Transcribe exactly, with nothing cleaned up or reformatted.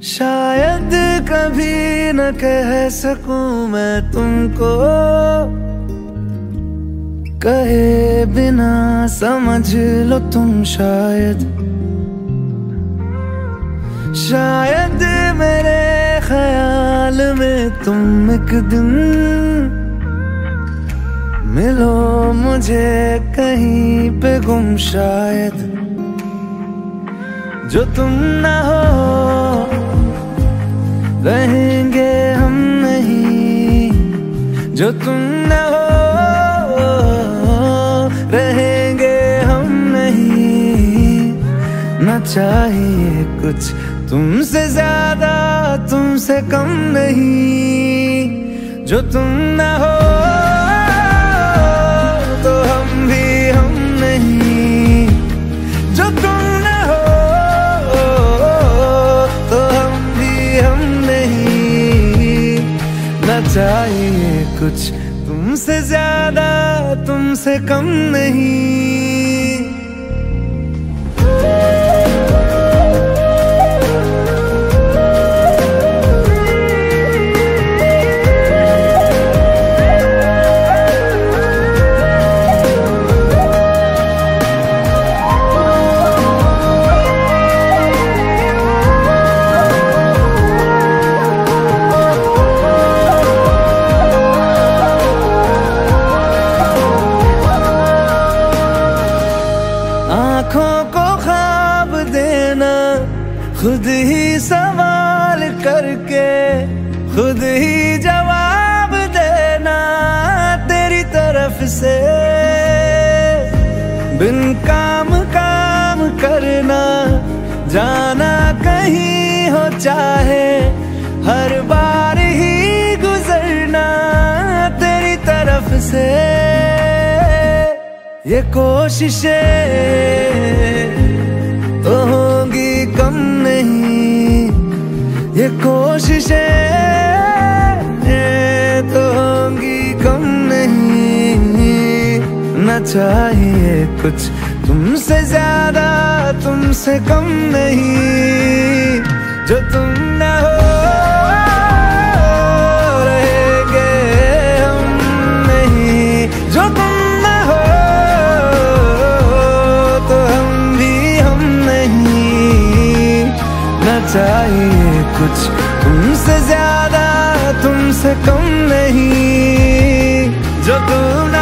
शायद कभी न कह सकूं मैं तुमको, कहे बिना समझ लो तुम शायद। शायद मेरे ख्याल में तुम एक दिन मिलो मुझे कहीं पे गुम शायद। जो तुम ना हो रहेंगे हम नहीं, जो तुम ना हो रहेंगे हम नहीं। ना चाहिए कुछ तुमसे ज्यादा तुमसे कम नहीं। जो तुम ना हो तो हम भी हम नहीं, जो तुम ना हो तो हम भी हम नहीं। ना चाहिए कुछ तुमसे ज्यादा तुमसे कम नहीं। आँखों को ख्वाब देना, खुद ही सवाल करके खुद ही जवाब देना तेरी तरफ से। बिन काम काम करना, जाना कहीं हो चाहे, हर बार ही गुजरना तेरी तरफ से। ये कोशिशें तो होंगी कम नहीं, ये कोशिशें तो होंगी कम नहीं। न चाहिए कुछ तुमसे ज्यादा तुमसे कम नहीं। जो तुम ना हो रहेंगे हम नहीं, जो तुम चाहिए कुछ तुमसे ज्यादा तुमसे कम नहीं। जो तुम